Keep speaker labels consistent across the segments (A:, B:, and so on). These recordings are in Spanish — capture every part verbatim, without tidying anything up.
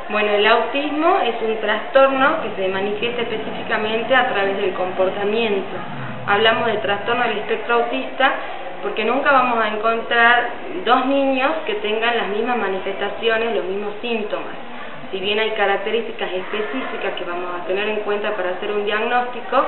A: Bueno, el autismo es un trastorno que se manifiesta específicamente a través del comportamiento. Hablamos de trastorno del espectro autista porque nunca vamos a encontrar dos niños que tengan las mismas manifestaciones, los mismos síntomas. Si bien hay características específicas que vamos a tener en cuenta para hacer un diagnóstico,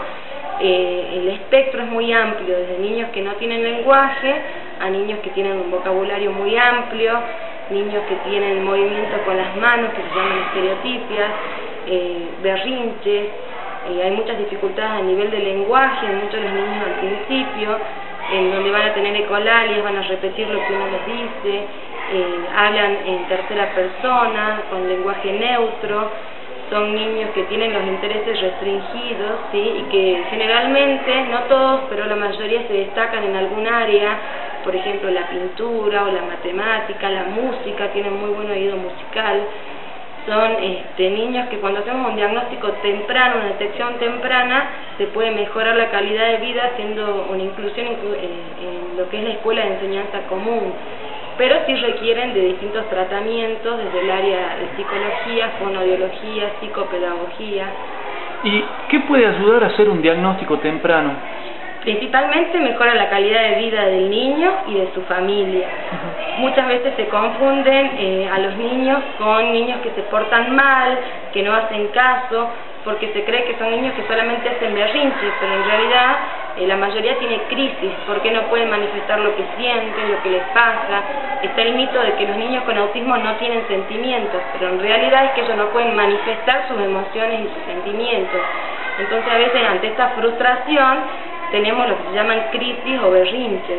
A: eh, el espectro es muy amplio, desde niños que no tienen lenguaje a niños que tienen un vocabulario muy amplio, niños que tienen movimiento con las manos, que se llaman estereotipias, eh, berrinches, eh, hay muchas dificultades a nivel de lenguaje en muchos de los niños al principio, en donde van a tener ecolalias, van a repetir lo que uno les dice, eh, hablan en tercera persona, con lenguaje neutro, son niños que tienen los intereses restringidos, ¿sí? Y que generalmente, no todos, pero la mayoría se destacan en algún área, por ejemplo la pintura o la matemática, la música, tienen muy buen oído musical. Son este, niños que cuando hacemos un diagnóstico temprano, una detección temprana, se puede mejorar la calidad de vida haciendo una inclusión en, en lo que es la escuela de enseñanza común, pero sí requieren de distintos tratamientos desde el área de psicología, fonoaudiología, psicopedagogía.
B: ¿Y qué puede ayudar a hacer un diagnóstico temprano?
A: Principalmente mejora la calidad de vida del niño y de su familia. Uh-huh. Muchas veces se confunden eh, a los niños con niños que se portan mal, que no hacen caso, porque se cree que son niños que solamente hacen berrinches, pero en realidad eh, la mayoría tiene crisis, porque no pueden manifestar lo que sienten, lo que les pasa. Está el mito de que los niños con autismo no tienen sentimientos, pero en realidad es que ellos no pueden manifestar sus emociones y sus sentimientos. Entonces a veces ante esta frustración tenemos lo que se llaman crisis o berrinches.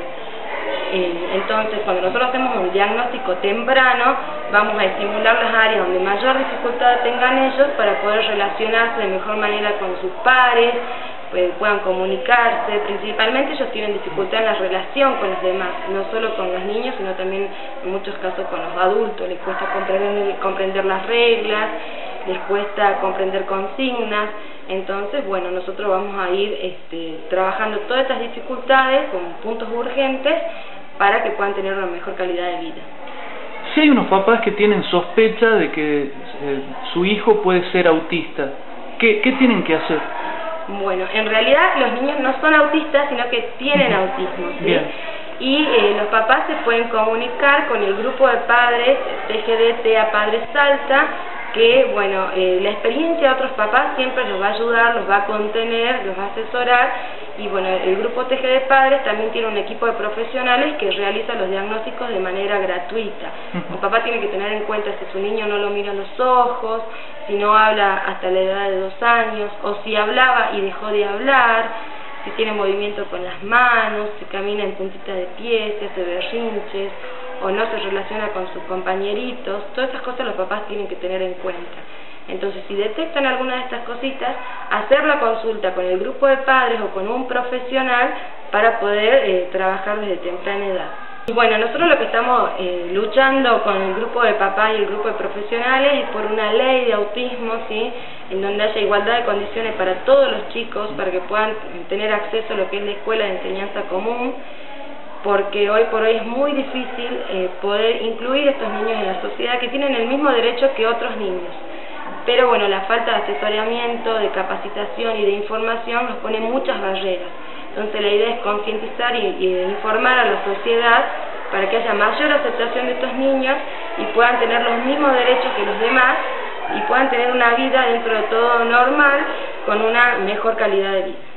A: Eh, entonces, cuando nosotros hacemos un diagnóstico temprano, vamos a estimular las áreas donde mayor dificultad tengan ellos para poder relacionarse de mejor manera con sus pares, pues, puedan comunicarse. Principalmente ellos tienen dificultad en la relación con los demás, no solo con los niños, sino también en muchos casos con los adultos. Les cuesta comprender, comprender las reglas, les cuesta comprender consignas. Entonces, bueno, nosotros vamos a ir este, trabajando todas estas dificultades con puntos urgentes para que puedan tener una mejor calidad de vida.
B: Si hay unos papás que tienen sospecha de que eh, su hijo puede ser autista, ¿qué, qué tienen que hacer?
A: Bueno, en realidad los niños no son autistas, sino que tienen uh-huh. autismo, ¿sí? Bien. Y eh, los papás se pueden comunicar con el grupo de padres T G D T A Padres Salta, que bueno, eh, la experiencia de otros papás siempre los va a ayudar, los va a contener, los va a asesorar, y bueno, el grupo T G D Padres también tiene un equipo de profesionales que realiza los diagnósticos de manera gratuita. Un papá tiene que tener en cuenta si su niño no lo mira a los ojos, si no habla hasta la edad de dos años, o si hablaba y dejó de hablar, si tiene movimiento con las manos, si camina en puntita de pie, si hace berrinches, o no se relaciona con sus compañeritos. Todas estas cosas los papás tienen que tener en cuenta. Entonces, si detectan alguna de estas cositas, hacer la consulta con el grupo de padres o con un profesional para poder eh, trabajar desde temprana edad. Y bueno, nosotros lo que estamos eh, luchando con el grupo de papás y el grupo de profesionales es por una ley de autismo, ¿sí?, en donde haya igualdad de condiciones para todos los chicos, para que puedan tener acceso a lo que es la escuela de enseñanza común, porque hoy por hoy es muy difícil eh, poder incluir a estos niños en la sociedad, que tienen el mismo derecho que otros niños. Pero bueno, la falta de asesoramiento, de capacitación y de información nos pone muchas barreras. Entonces la idea es concientizar y, y informar a la sociedad para que haya mayor aceptación de estos niños y puedan tener los mismos derechos que los demás y puedan tener una vida dentro de todo normal con una mejor calidad de vida.